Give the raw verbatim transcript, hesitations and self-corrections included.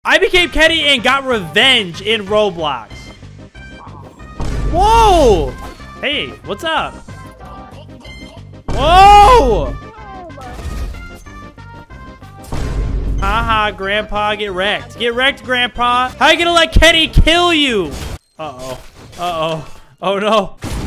I became Kenny and got revenge in Roblox. Whoa! Hey, what's up? Whoa! Haha, Grandpa, get wrecked. Get wrecked, Grandpa. How are you gonna let Kenny kill you? Uh-oh. Uh-oh. Oh, no.